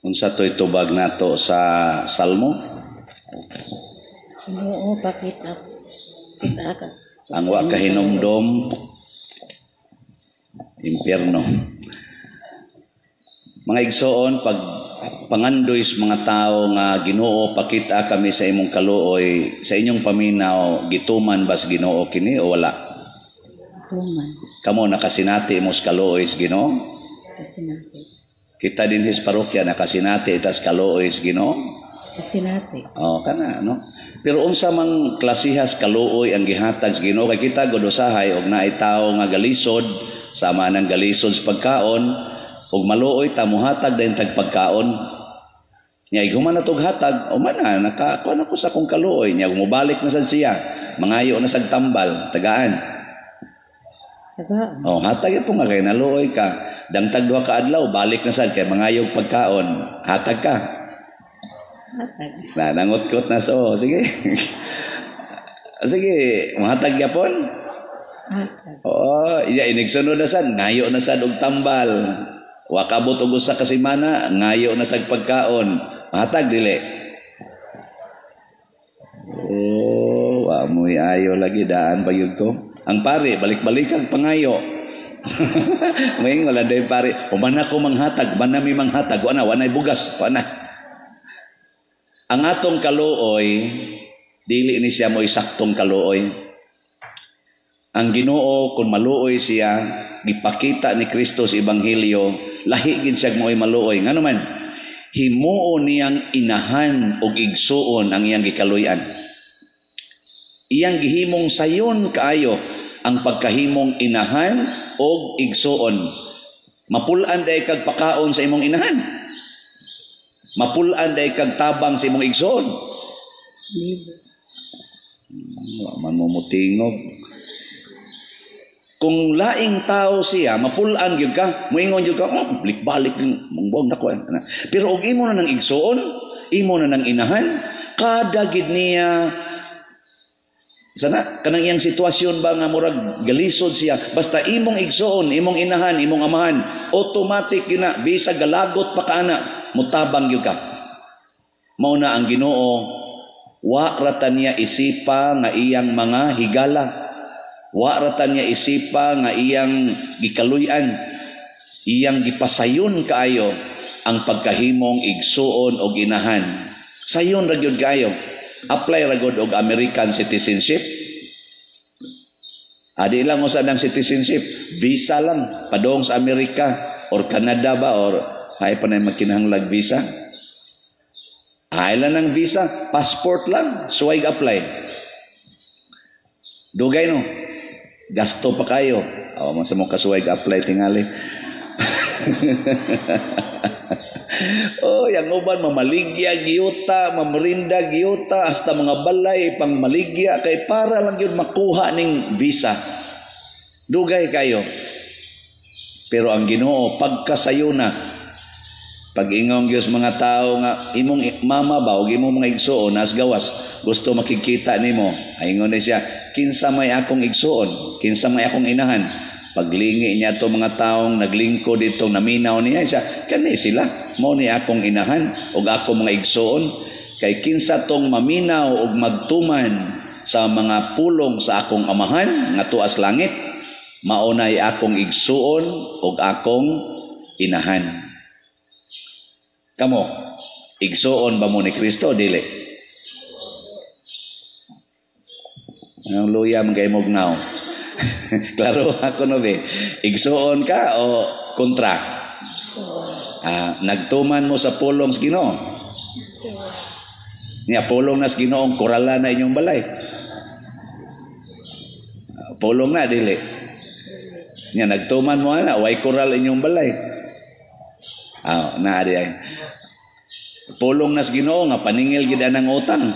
Unsa to'y tubag nato sa Salmo? Oo, pakita. Kita ka. Ang wa kahinumdom, impyerno. Mga igsoon, pag pangandoy sa mga tao nga Ginoo, pakita kami sa imong kaluoy, sa inyong paminaw, gituman bas Ginoo kini o wala? Tuman. Kamo nakasinati mo sa kaluoy sa Ginoo? Kasinati. Kita din his parokya nakasinati itas kaluoy sa Ginoo? Kasinati. Oh, kana no. Pero unsa mang klasihas kaluoy ang gihatag sa Ginoo kay kita gud usahay og naay tawo nga galisod sama nang galisod sa pagkaon ug maluoy ta mohatag dayon tag pagkaon. Nya iguman na tog hatag o man na nakakuan ako sa akong kaluoy nya mobalik na sad siya. Mangayo na sad tambal, tagaan. Tagaan. Oh, hatag po nga kay naluoy ka. Dangtag duha ka adlaw balik na sad kay mangayog pagkaon. Hatag ka. Hatag. Na nangutkot na so. Sige. Sige, mahatag yapon. Hatag. Oo, iya inigsunod na sad, ngayo na sad og tambal. Wa kabot og usa ka semana, ngayo na sad pagkaon. Mahatag dili. Oh, wa mo'y ayo lagi daan pagyud ko. Ang pare balik-balik ang pangayo. May wala day pare, uman ako manghatag, man nami manghatag, wa na bugas, wa na. Ang atong kaluoy, dili ni siya mo'y saktong kaluoy. Ang Ginoo kung maluoy siya, gipakita ni Kristo sa Ebanghelyo, lahi gid siya mo'y maluoy. Ngano man, himuo niyang inahan og igsuon ang iyang gikaluyan. Iyang gihimong sayon kaayo ang pagkahimong inahan og igsuon. Mapulan day kag pakaon sa imong inahan. Mapulan day kag tabang sa imong igsoon. Wa man mo mutingog. Kung laing tao siya, mapulan gyud ka, moingon gyud ka, oh, balik-balik mong nako. Pero og imo na nang igsoon, imo na nang inahan, kada gid niya sana kanang iyang sitwasyon ba nga murag galisod siya, basta imong igsoon, imong inahan, imong amahan, automatic gina bisa galagot pa kana, mutabang gyud ka. Mao na ang Ginoo, wa ratan niya isipa nga iyang mga higala. Wa ratan niya isipa nga iyang gikaluyan. Iyang gipasayon kaayo ang pagkahimong igsuon og inahan. Sayon ra gyud kaayo. Apply ra gyud og American citizenship. Adi lang usa ng citizenship, visa lang padong sa Amerika or Canada ba or hay pa na magkinahanglag visa. Hay lang ng visa, passport lang, suway apply. Dugay no. Gasto pa kayo. Awa mo sa mong kasuway apply tingali. Oh, yang uban mamaligya giyuta, mamrinda giyuta, hasta mga balay pang maligya kay para lang yun makuha ning visa. Dugay kayo. Pero ang Ginoo pagkasayo na, pag-ingong Diyos mga tao nga imong mama ba o imong mga igsuon nas gawas gusto makikita nimo, ayingon na siya, kinsa may akong igsuon, kinsa may akong inahan. Paglingi niya to mga taong naglingkod ditong naminaw niya siya, kani sila mao ni akong inahan ug akong mga igsuon, kay kinsa tong maminaw ug magtuman sa mga pulong sa akong amahan nga tuas langit, mao nay akong igsuon ug akong inahan. Kamo, igsuon ba mo ni Kristo? Dili. Ang luya mga imugnaw. Klaro ako no be. Igsuon ka o kontra? Nagtuman mo sa pulong sa Ginoo. Niya pulong na sa Ginoong kurala na inyong balay. Pulong na dili. Niya nagtuman mo na way kural inyong balay. Na di ay pulong nas Ginoo nga paningil gid anang utang.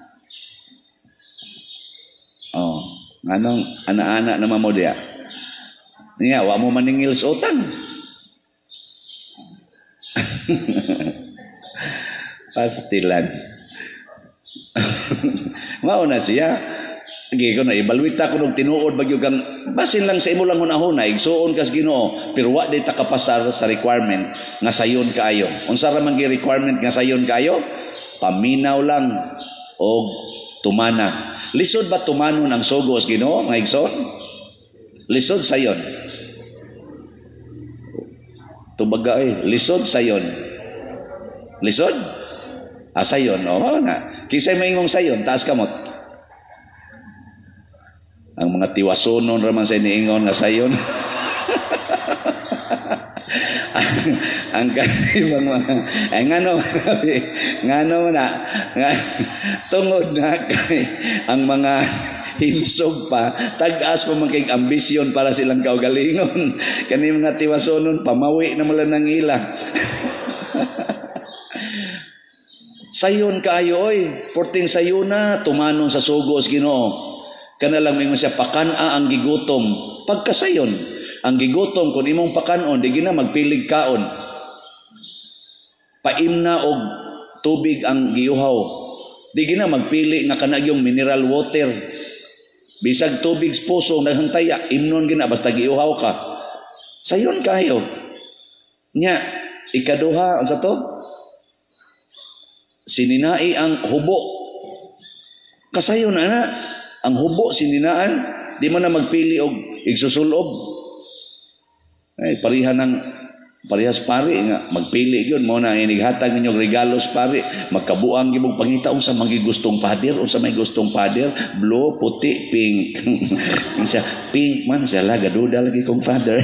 Anong ana-ana naman mo diya? Niya wa mo maningil sa utang. Pastilan. Mao na siya. Agi ko na ibalwita ko nung tinuod bagyo kang basin lang sa imo lang hunahuna igsuon kas Ginoo pero wa di ta kapasar sa requirement nga sayon kaayo. Unsa ra man gi requirement nga sayon kaayo? Paminaw lang og tumana. Lisod ba tumanon ang sugo sa Ginoo nga igsoon? Lisod sayon. Tubaga lisod sayon. Lisod? Sayon. Oo na. Kisay maingong sayon taas kamot. Ang mga tiwasonon raman sa iniingon nga sayon. ang kanibang mga ngano na tungod na kay ang mga himsog pa tag-as pa man kay ambisyon para silang kaugalingon kani mga tiwasonon pamawi na mala nang ila. Sayon kaayo oy porting sayuna tumanon sa sugos Ginoo. Kana lang mingon siya pakana ang gigutom pagkasayon ang gigutom kun imong pakanon di gina magpilig kaon paimna og tubig ang giuhaw di gina magpili nga kanagyong mineral water bisag tubig sa puso naghantaya imnon gina basta giuhaw ka sayon kayo nya ikaduha unsa to sininai ang hubo kasayon ana ang hubo sininaan di man na magpili og igsusulob ay parehas pari nga magpili gyud mo na inighatag ninyo regalos pari magkabuang gibog pangita unsa may gustong pader unsa may gustong pader blue puti pink unsa pink man siya laga duda lagi kong father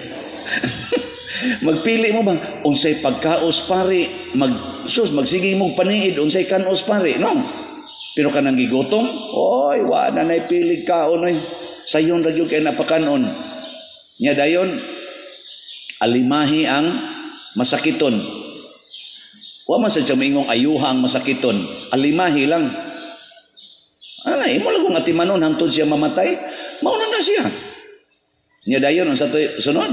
magpili mo ba unsay pagkaos pari magsige mong paniid unsay kanos pari no pero kanang gigutom oy wa na nay pilig kaon oy sayon ra gyud kay napakanon nya dayon alimahi ang masakiton wa man sa mingong ayuha ang masakiton alimahi lang ana imo lang nga timanon hangtod siya mamatay mauna na siya nya dayon unsa toy sunod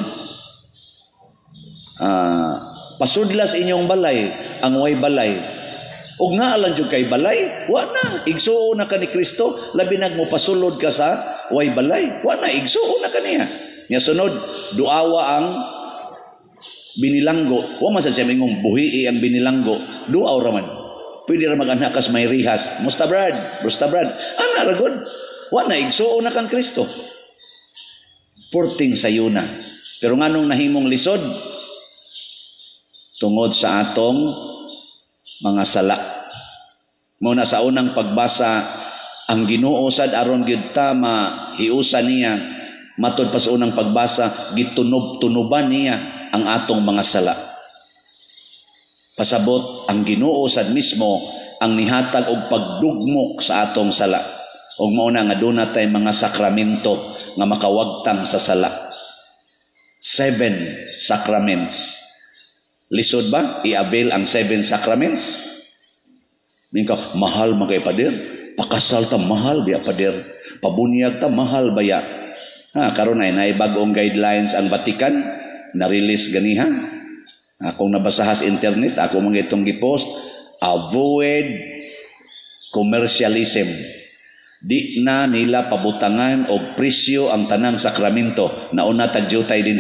pasudlas inyong balay ang way balay ug nga alang jud kay balay wa na igsuo na ka ni Kristo labi nag mo pasulod ka sa way balay wa na igsuo na kaniya nya sunod duawa ang binilanggo wa man sa mingong buhii ang binilanggo duaw ra man pwede ra mag-anak kas may rihas musta brad ana ra gud wa na igsuo na kang Kristo porting sayuna pero nganong nahimong lisod tungod sa atong mga sala. Muna sa unang pagbasa, ang Ginoo sad aron gyud ta mahiusan niya matud pa sa unang pagbasa gitunob-tunoban niya ang atong mga sala. Pasabot ang Ginoo sad mismo ang nihatag og pagdugmok sa atong sala. Ug mao na nga aduna tay mga sakramento nga makawagtang sa sala. 7 sacraments. Lisod ba? I-avail ang 7 sacraments? Mingka, mahal magay pader. Pakasal ta mahal biya pader. Pabunyag ta mahal baya. Karon ay naibagong guidelines ang Vatican. Na-release ganiha. Akong nabasahas internet, ako mga itong gipost. Avoid commercialism. Di na nila pabutangan o presyo ang tanang sakramento. Nauna tagjutay din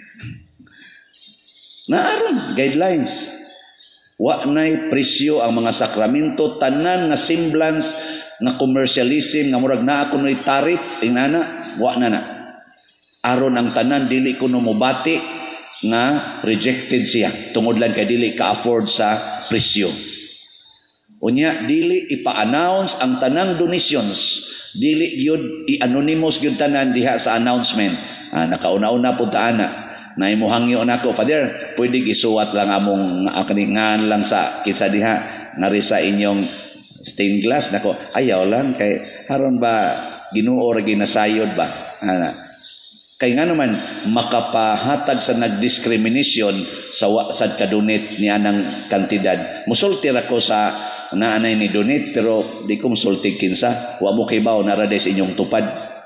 Naaron guidelines. Wa nay presyo ang mga sakramento tanan nga semblance nga commercialism nga murag naa kunoy tariff inana wa na. Aron ang tanan dili kuno mobati nga rejected siya tungod lang kay dili ka-afford sa presyo. Unya dili ipa-announce ang tanang donations, dili gyud i-anonymous gyud tanan diha sa announcement. Nakauna-una pud ta ana. Na imuhangyo nako Father pwede gisuwat lang among akaningan lang sa kisa diha nari sa inyong stained glass nako ayaw lang kay haron ba Ginoo ra ginasayod ba kay nga naman makapahatag sa nagdiscrimination sa wasad kadonate ni anang kantidad musulti ra ko sa naanay ni donate pero di ko musulti kinsa wa mo kay baw nara des inyong tupad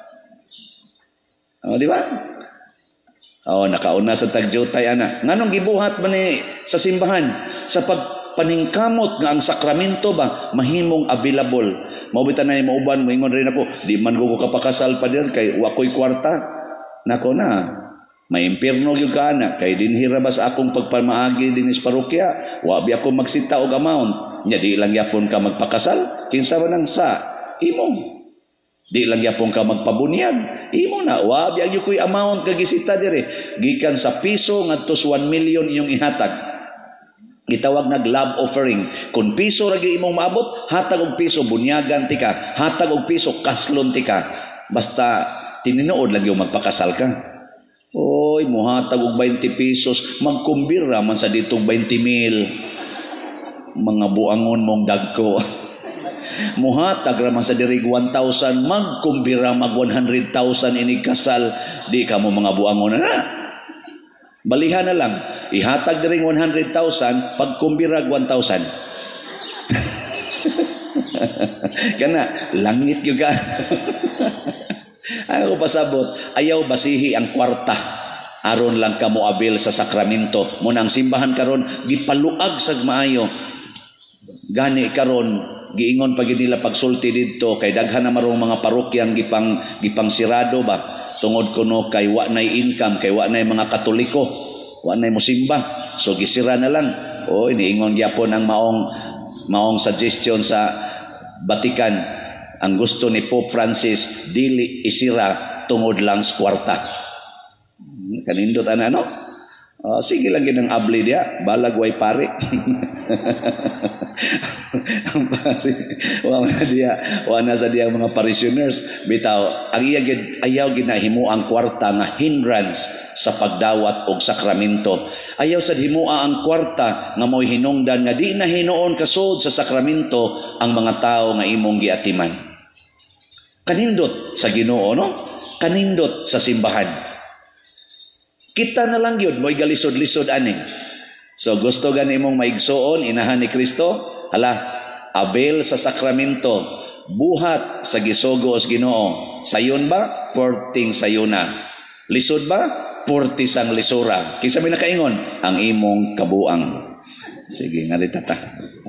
di ba nakauna sa tagjutay ana. Nganong gibuhat man ni sa simbahan sa pagpaningkamot nga ang sakramento ba mahimong available Maubitan na yung mauban, moingon rin ako, di man ko kapakasal pa din, kay wako'y kwarta. Nako na, may impirno yung kaana, kay dinhirabas akong pagpamaagi din is parokya, wabi ako magsita og amount, nya di lang yapon ka magpakasal, kinsa ba nang sa imo? Di lang yapon ka magpabunyag, imo na, wabi ang yukoy amount kagisita dire, gikan sa piso ngadto 1 million inyong ihatag. Gitawag nag love offering. Kung piso ragi imong maabot, hatag og piso bunyagan tika, hatag og piso kaslon tika. Basta tininuod lang yung magpakasal ka. Oy, muhatag og 20 pesos, magkumbira man sa ditong 20,000. Mga buangon mong dagko. Muhatag raman sa dirig 1,000, magkumbira mag 100,000 ini kasal, di ka mo mga buangon na. Balihan na lang, ihatag diring 100,000, pagkumbirag 1,000. Kana, langit yung ka. Ako pasabot, ayaw basihi ang kwarta. Aron lang ka mo abil sa sakramento. Munang simbahan karon gipaluag sa maayo. Gani karon giingon pag nila pagsulti didto kay daghan na marong mga parokyang gipang sirado ba. Tungod kuno kay wa nay income, kay wa nay mga Katoliko, wa nay mosimba. So gisira na lang. O iniingon gyapon ang maong suggestion sa Vatican. Ang gusto ni Pope Francis dili isira tungod lang sa kwarta. Kanindot ana no? Sige lang ginang abli dia, balag way pare. Ang pare, wana sa dia mga parishioners bitaw ang ayaw ginahimo ang kwarta nga hindrance sa pagdawat og sakramento. Ayaw sad himua ang kwarta nga mo'y hinungdan nga di na hinuon kasud sa sakramento ang mga tao nga imong giatiman. Kanindot sa Ginoo no? Kanindot sa simbahan. Kita na lang yun, mo'y galisod-lisod aning. So gusto gani mong maigsoon, inahan ni Kristo, hala, abel sa sakramento, buhat sa gisugo os Ginoo. Sayon ba? Porting sayuna. Lisod ba? Porti sang lisura. Kisa may nakaingon, ang imong kabuang. Sige, nga rin tata.